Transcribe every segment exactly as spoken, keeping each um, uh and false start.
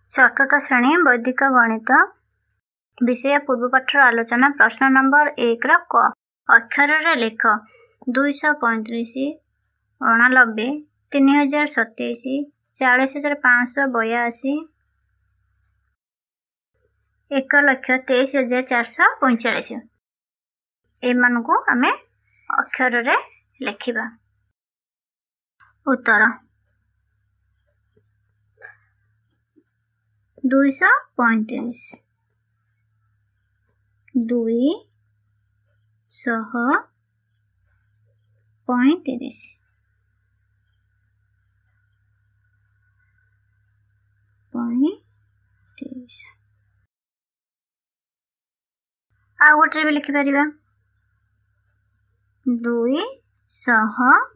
चतुर्थ श्रेणी वैदिक गणित विषय पूर्वपाठर आलोचना। प्रश्न नंबर एक क अक्षर रे लेख दुईश पैंतीस अणानबे तीन हजार सतैश चालीस हजार पाँच बयासी एक लक्ष तेईस हजार चार सौ पैंचाश एमान को आम अक्षर रे लिखिबा। उत्तर दुईश पैंतीस दुई सह पैंतीस पैंतीस आ गोटे भी लिखिपर दुई सह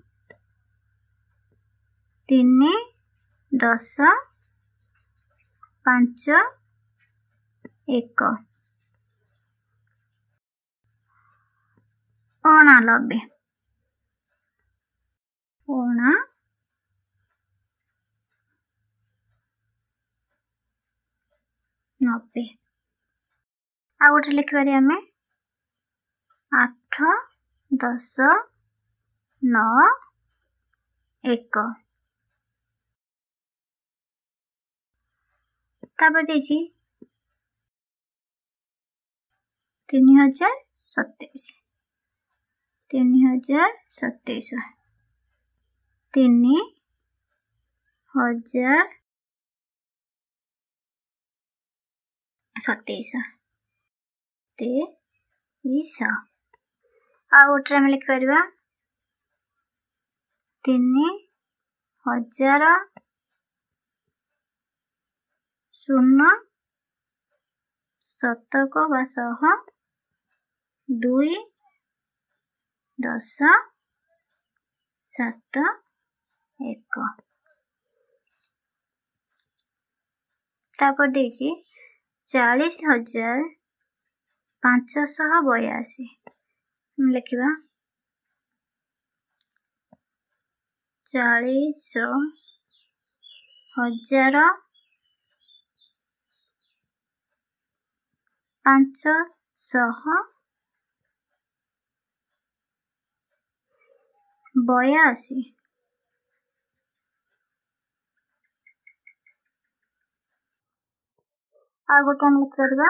तीन दस पांच एक अणानबे अणा नब्बे आ गोटे लिखिपर आम आठ दस नौ एक देसी तीन हजार सतैश तीन हजार सतैश तीन हजार सतैश तेईस आ गोटे आम लिखिपर तीन हजार शून्य शतक बासह दुई दस सात एक तापर देछि चालीस हजार पांचश बयासी लिखिबा चालीस हजार पांच सह बयासी आ गोटे हम लिख करबा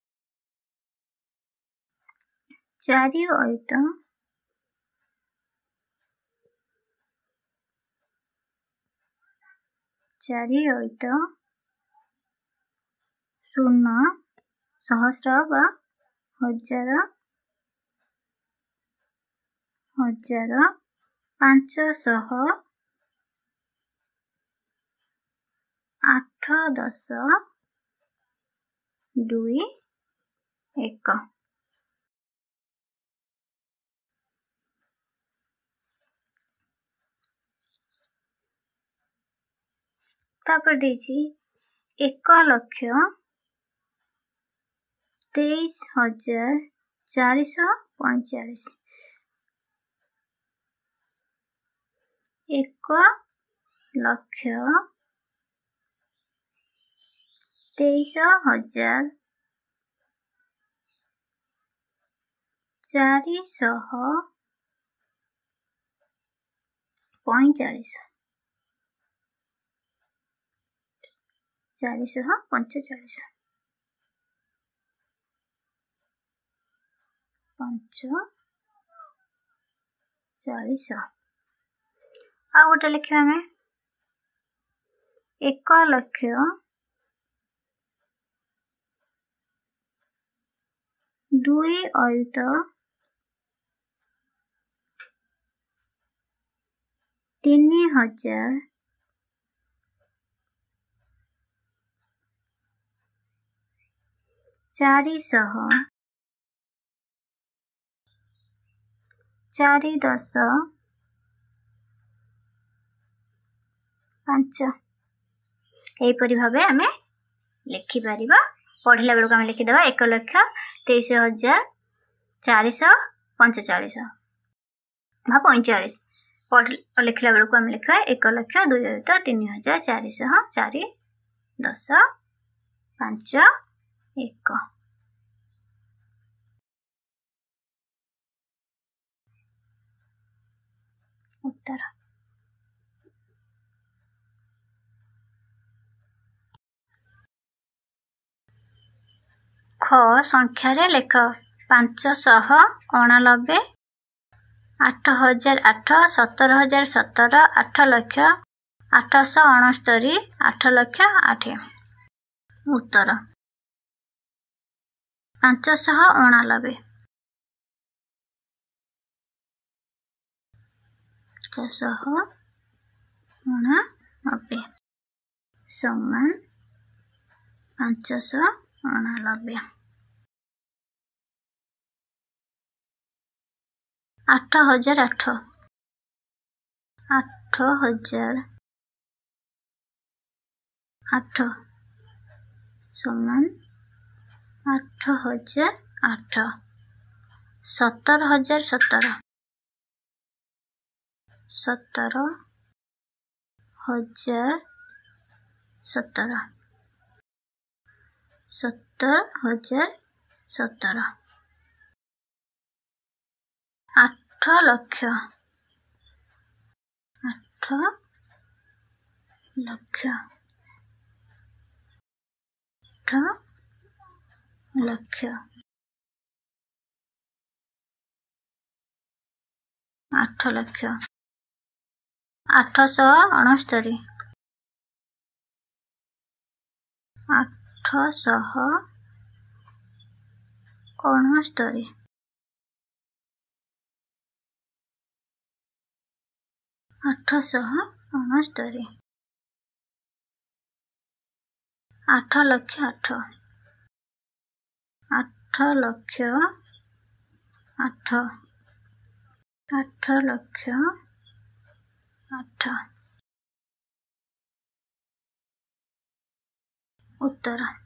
चारि अयुत चारि अयुत शून्य सहस्र बा हजार हजार पांच सह आठ दस दुई एक तापर देछि एक लक्ष तेईस हजार चार सौ पैंचाश एक लक्ष तेईस हजार चार सौ पैंचाश चार सौ पंचाश पंच चालीस आ गोटे लिखा आम एक लक्ष दुई अयुत तीन हजार चार सह चार दस पांच एपरी भाव आम लिखिपर पढ़ला बेलू आम लिखिदेवा एक लक्ष तेईस हजार चार सौ पंचाश भा पैंचाश पढ़ लिखला बेलू आम लिखा एक लक्ष दुई हजार तीन हजार चार सौ चार दस ପାଞ୍ଚ ଏକ। ଉତ୍ତର। ଖ ସଂଖ୍ୟାରେ ଲେଖ। ପାଞ୍ଚଶହ ଅଣାନବେ, ଆଠ ହଜାର ଆଠ, ସତର ହଜାର ସତର, ଆଠ ଲକ୍ଷ ଆଠଶହ ଅଣସ୍ତରୀ, ଆଠ ଲକ୍ଷ ଆଠ। ଉତ୍ତର। ପାଞ୍ଚଶହ ଅଣାନବେ। ପାଞ୍ଚଶହ ଅଣାନବେ ସମାନ ପାଞ୍ଚଶହ ଅଣାନବେ। ଆଠ ହଜାର ଆଠ, ଆଠ ହଜାର ଆଠ ସମାନ ଆଠ ହଜାର ଆଠ। ସତର ହଜାର ସତର, ସତର ହଜାର ସତର, ସତର ହଜାର ସତର। ଆଠ ଲକ୍ଷ, ଆଠ ଲକ୍ଷ, ଆଠ ଲକ୍ଷ। ଆଠ ଲକ୍ଷ। ଆଠଶହ ଅଣସ୍ତରୀ, ଆଠଶହ ଅଣସ୍ତରୀ, ଆଠଶହ ଅଣସ୍ତରୀ। ଆଠ ଲକ୍ଷ ଆଠ, ଆଠ ଲକ୍ଷ ଆଠ, ଆଠ ଲକ୍ଷ ଆଠ। ଉତ୍ତର।